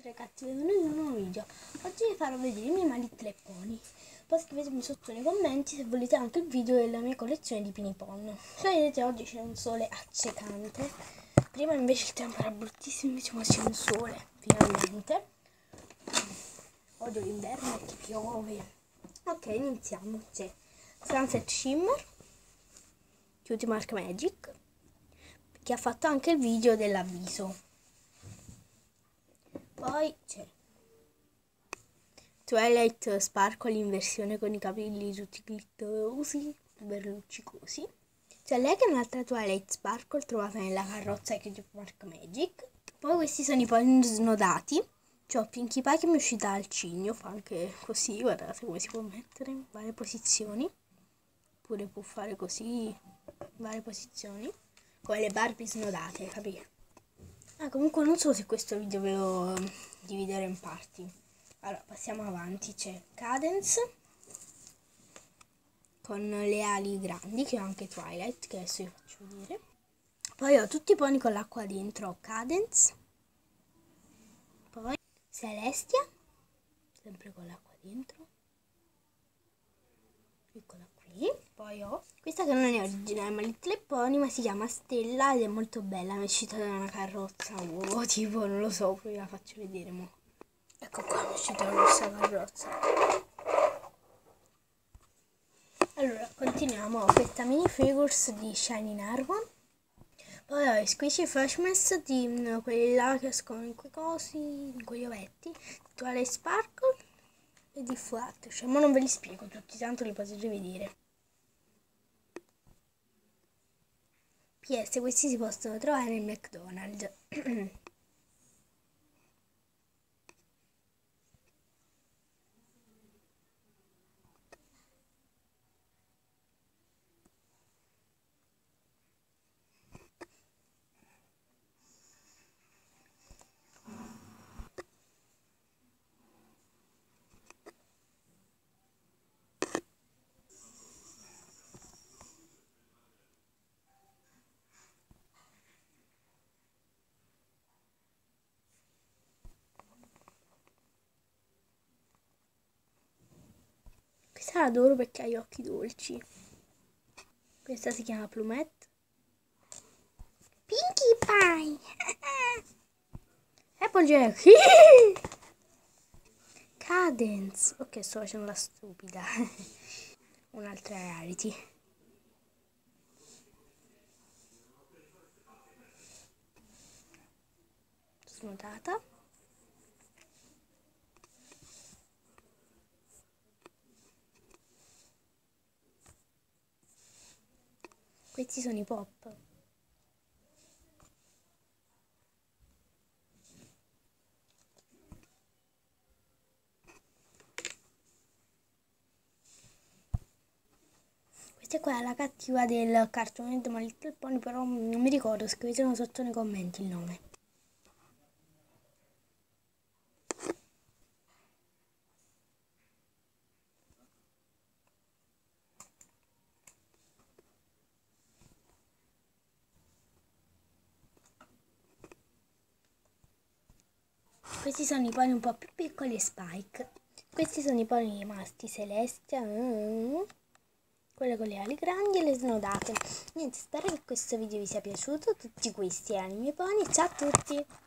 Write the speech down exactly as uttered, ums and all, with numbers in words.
Ragazzi, benvenuti in un nuovo video. Oggi vi farò vedere i miei My Little Pony. Poi scrivetemi sotto nei commenti se volete anche il video della mia collezione di Pinipon. Cioè, vedete, oggi c'è un sole accecante. Prima invece il tempo era bruttissimo, invece ora c'è un sole, finalmente. Odio l'inverno e che piove. Ok, iniziamo. C'è Sunset Shimmer, Cutie Mark Magic, che ha fatto anche il video dell'avviso. Poi c'è Twilight Sparkle in versione con i capelli tutti glitterosi, super luccicosi. C'è lei che è un'altra Twilight Sparkle trovata nella carrozza di Cutie Mark Magic. Poi questi sono i pony snodati. C'ho Pinkie Pie che mi è uscita al cigno, fa anche così, guardate come si può mettere in varie posizioni. Oppure può fare così, in varie posizioni. Come le Barbie snodate, capite? Ah, comunque non so se questo video ve lo dividerò in parti. Allora, passiamo avanti. C'è Cadence con le ali grandi, che ho anche Twilight, che adesso vi faccio vedere. Poi ho tutti i pony con l'acqua dentro. Ho Cadence. Poi Celestia, sempre con l'acqua dentro. Eccola qui. Poi ho questa che non è originale My Little Pony, ma si chiama Stella ed è molto bella. Mi è uscita da una carrozza o tipo, non lo so, poi la faccio vedere mo. Ecco qua, mi è uscita questa carrozza. Allora, continuiamo. Ho questa minifigures di Shining Arwan. Poi ho i Squishy Freshmans di no, quelli là che escono in quei cosi, in quegli ovetti. Twilight Sparkle e di Flat. Cioè, ma non ve li spiego tutti, tanto li potete vedere. P S, questi si possono trovare nel McDonald's. Questa la adoro perché ha gli occhi dolci. Questa si chiama Plumette. Pinkie Pie. Applejack. Cadence. Ok, sto facendo la stupida. Un'altra Rarity. Snodata. Questi sono i pop. Questa qua è la cattiva del cartone di My Little Pony, però non mi ricordo, scrivetelo sotto nei commenti il nome. Questi sono i pony un po' più piccoli e Spike. Questi sono i pony rimasti Celestia, mm, quelle con le ali grandi e le snodate. Niente, spero che questo video vi sia piaciuto. Tutti questi erano i miei pony. Ciao a tutti!